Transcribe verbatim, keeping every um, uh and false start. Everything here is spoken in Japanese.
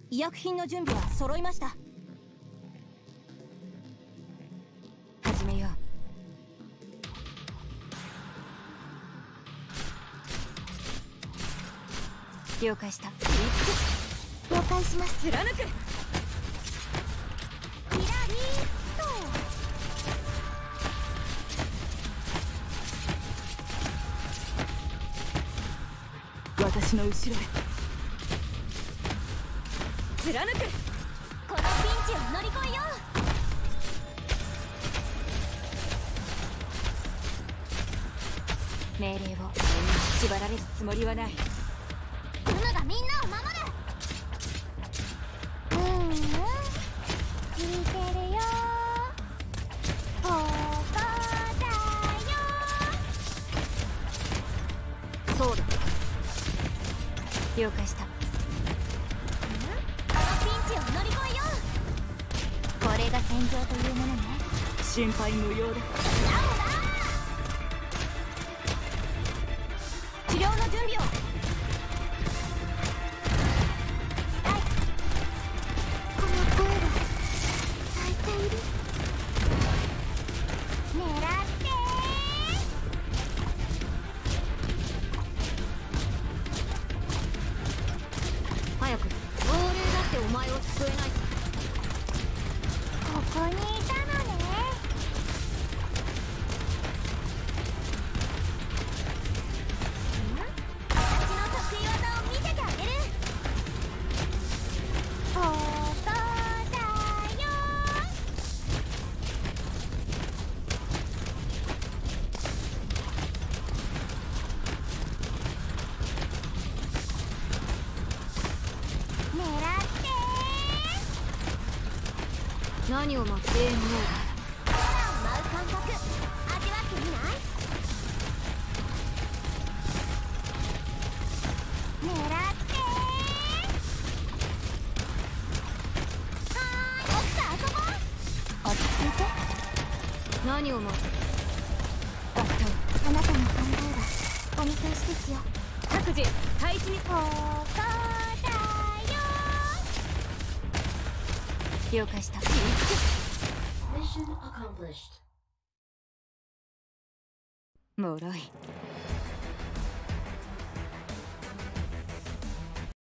医薬品の準備は揃いました。始めよう。了解した。 了解します。 貫く。 キラリーと私の後ろへ。貫く。 このピンチを乗り越えよう。命令を縛られるつもりはない。 う。ルナがみんなを守る。うんうん、聞いてるよ。ここだよ。 そうだ。了解した。 このピンチを乗り越えよう。これが戦場というものね。 心配無用だ。治療の準備を。 この声が咲いている。狙って早く。亡霊だってお前を救えないさ。 ここにいたのね。私の得意技を見せてあげる。ここだよ。狙って何を待ってんの。 空を舞う感覚味わってみない？狙ってはーい、奥さん遊ぼう。 落ち着いて。何を待つ。バットあなたの考えはお見通しですよ。 各自配置に。 ここだよ。 了解した。 Mission accomplished. もろい。